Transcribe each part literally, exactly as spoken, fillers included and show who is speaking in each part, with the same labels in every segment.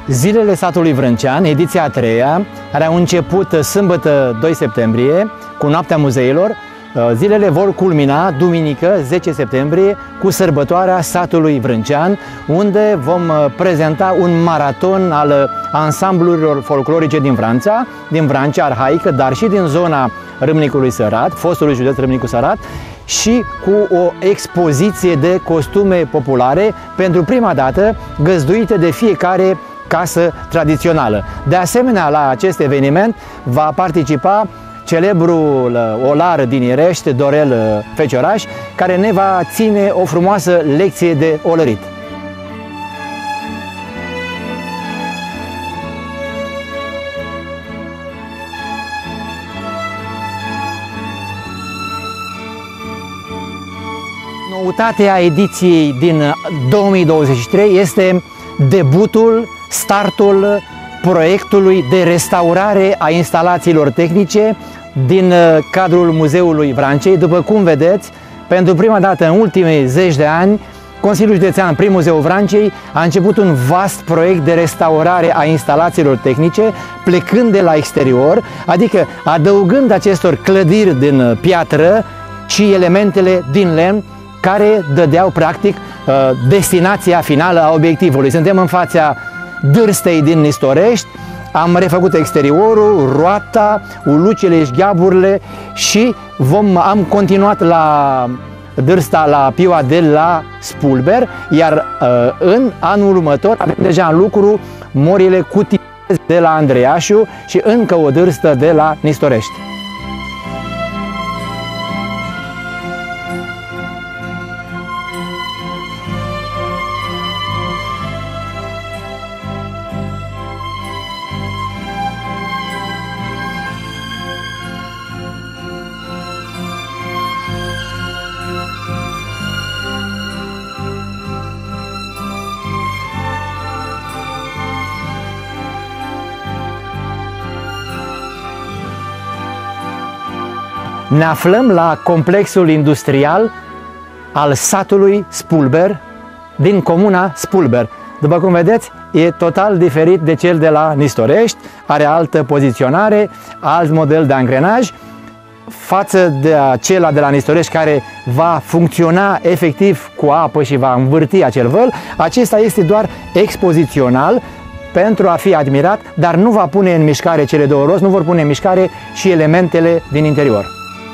Speaker 1: Zilele satului Vrâncean, ediția a treia, care au început sâmbătă doi septembrie cu Noaptea Muzeilor. Zilele vor culmina duminică zece septembrie cu sărbătoarea satului Vrâncean, unde vom prezenta un maraton al ansamblurilor folclorice din Franța, din Vrancea arhaică, dar și din zona Râmnicului Sărat, fostului județ Râmnicu Sărat, și cu o expoziție de costume populare, pentru prima dată găzduite de fiecare casă tradițională. De asemenea, la acest eveniment va participa celebrul olar din Irești, Dorel Fecioraș, care ne va ține o frumoasă lecție de olărit. Noutatea ediției din două mii douăzeci și trei este debutul, startul proiectului de restaurare a instalațiilor tehnice din cadrul Muzeului Vrancei. După cum vedeți, pentru prima dată în ultimii zeci de ani, Consiliul Județean prin Muzeul Vrancei a început un vast proiect de restaurare a instalațiilor tehnice, plecând de la exterior, adică adăugând acestor clădiri din piatră și elementele din lemn care dădeau practic destinația finală a obiectivului. Suntem în fața Dârstei din Nistorești, am refăcut exteriorul, roata, ulucele și gheaburile și vom, am continuat la Dârsta, la Piua de la Spulber, iar în anul următor avem deja în lucru morile cutii de la Andreiașu și încă o dârstă de la Nistorești. Ne aflăm la complexul industrial al satului Spulber, din comuna Spulber. După cum vedeți, e total diferit de cel de la Nistorești, are altă poziționare, alt model de angrenaj, față de acela de la Nistorești, care va funcționa efectiv cu apă și va învârti acel văl. Acesta este doar expozițional pentru a fi admirat, dar nu va pune în mișcare cele două roți, nu vor pune în mișcare și elementele din interior.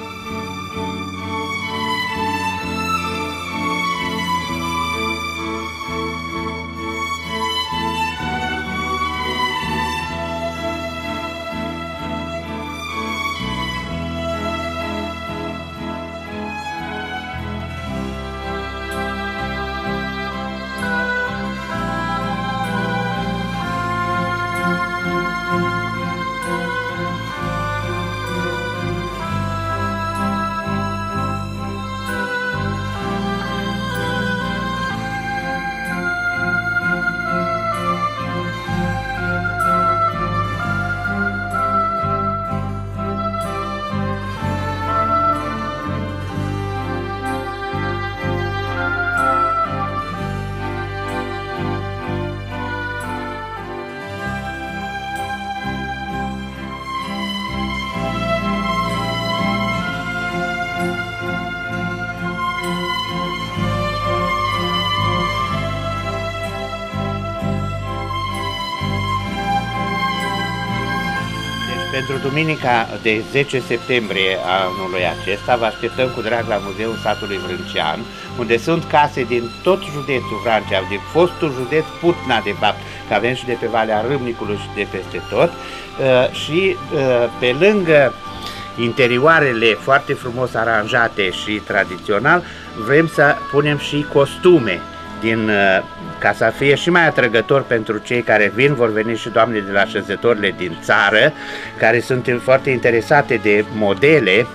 Speaker 2: Pentru duminica de zece septembrie a anului acesta vă așteptăm cu drag la Muzeul Satului Vrâncean, unde sunt case din tot județul Vrancea, din fostul județ Putna, de fapt, că avem și de pe Valea Râmnicului și de peste tot, și pe lângă interioarele foarte frumos aranjate și tradițional, vrem să punem și costume din, ca să fie și mai atrăgător pentru cei care vin. Vor veni și doamne de la șezătorile din țară, care sunt foarte interesate de modele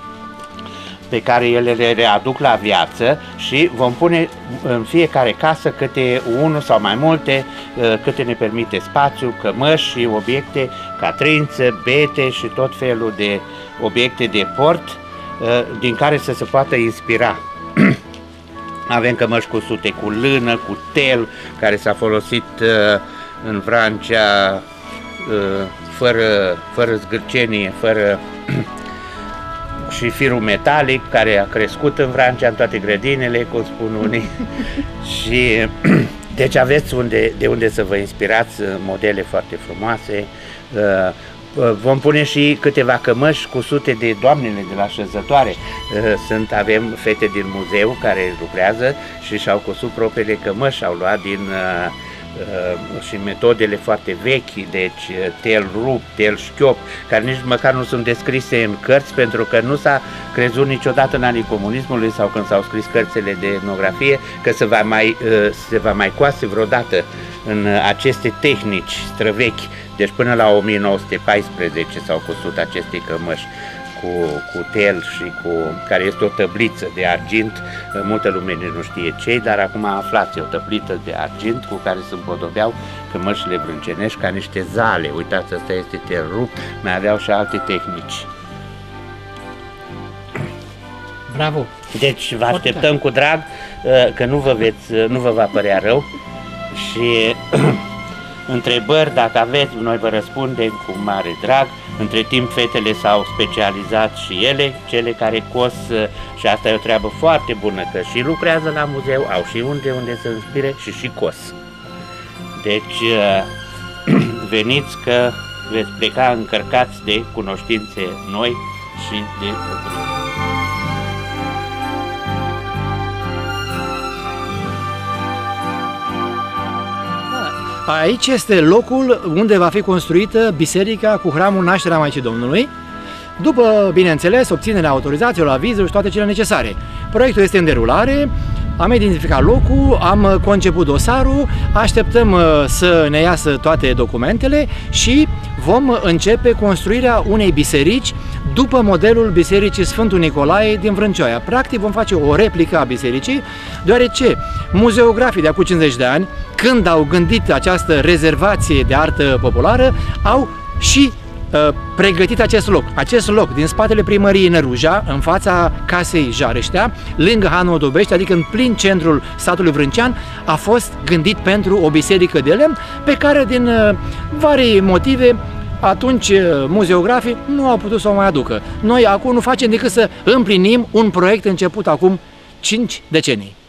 Speaker 2: pe care ele le readuc la viață, și vom pune în fiecare casă câte unul sau mai multe, câte ne permite spațiu, cămăși și obiecte, catrință, bete și tot felul de obiecte de port din care să se poată inspira. Avem cămăși cusute cu lână, cu tel, care s-a folosit în Vrancea, fără, fără zgârcenie, fără și firul metalic care a crescut în Vrancea, în toate grădinile, cum spun unii. Și deci aveți unde, de unde să vă inspirați, modele foarte frumoase. Vom pune și câteva cămăși cu sute de doamnele de la șezătoare. Sunt, avem fete din muzeu care lucrează și și-au cusut propriile cămăși, au luat din și metodele foarte vechi, deci tel rupt, tel șchiop, care nici măcar nu sunt descrise în cărți, pentru că nu s-a crezut niciodată în anii comunismului sau când s-au scris cărțile de etnografie că se va mai, se va mai coase vreodată în aceste tehnici străvechi. Deci până la o mie nouă sute paisprezece s-au cusut aceste cămăși cu, cu tel și cu, care este o tăbliță de argint. Multă lume nu știe ce, dar acum aflați, o tăbliță de argint cu care se împodobeau cămășile vrâncenești ca niște zale. Uitați, asta este tel rupt, mai aveau și alte tehnici.
Speaker 1: Bravo!
Speaker 2: Deci vă așteptăm cu drag, că nu vă, veți, nu vă va părea rău și întrebări, dacă aveți, noi vă răspundem cu mare drag. Între timp, fetele s-au specializat și ele, cele care cos, și asta e o treabă foarte bună, că și lucrează la muzeu, au și unde unde să inspire și și cos. Deci, veniți că veți pleca încărcați de cunoștințe noi și de bucurie.
Speaker 1: Aici este locul unde va fi construită biserica cu hramul Nașterea Maicii Domnului, după, bineînțeles, obținerea autorizațiilor, avizului și toate cele necesare. Proiectul este în derulare, am identificat locul, am conceput dosarul, așteptăm să ne iasă toate documentele și vom începe construirea unei biserici după modelul Bisericii Sfântul Nicolae din Vrâncioia. Practic vom face o replică a bisericii, deoarece muzeografii de acum cincizeci de ani, când au gândit această rezervație de artă populară, au și uh, pregătit acest loc. Acest loc din spatele primăriei Năruja, în fața casei Jareștea, lângă Hanul Dobești, adică în plin centrul satului Vrâncean, a fost gândit pentru o biserică de lemn, pe care din uh, vari motive atunci muzeografii nu au putut să o mai aducă. Noi acum nu facem decât să împlinim un proiect început acum cinci decenii.